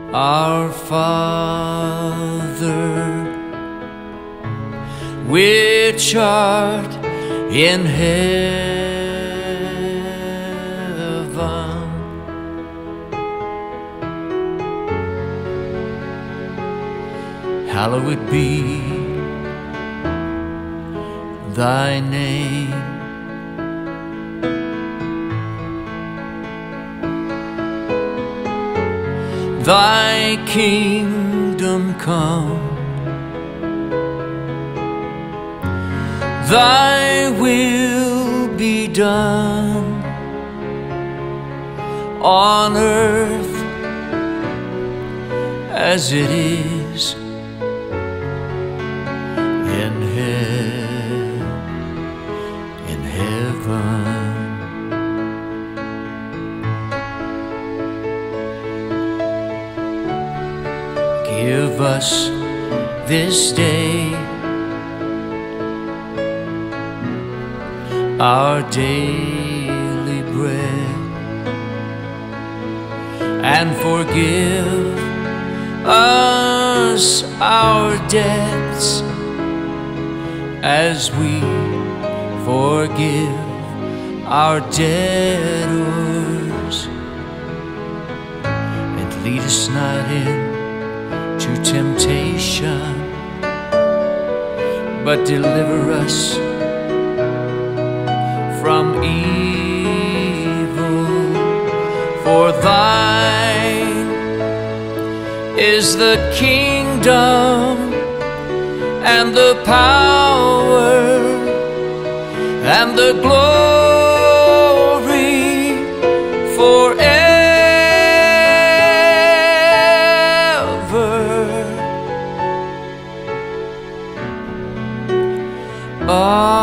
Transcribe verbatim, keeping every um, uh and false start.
Our Father, which art in heaven, hallowed be thy name. Thy kingdom come, thy will be done on earth as it is in heaven, in heaven. Give us this day our daily bread, and forgive us our debts as we forgive our debtors, and lead us not in to temptation, but deliver us from evil. For thine is the kingdom and the power and the glory forever. Oh.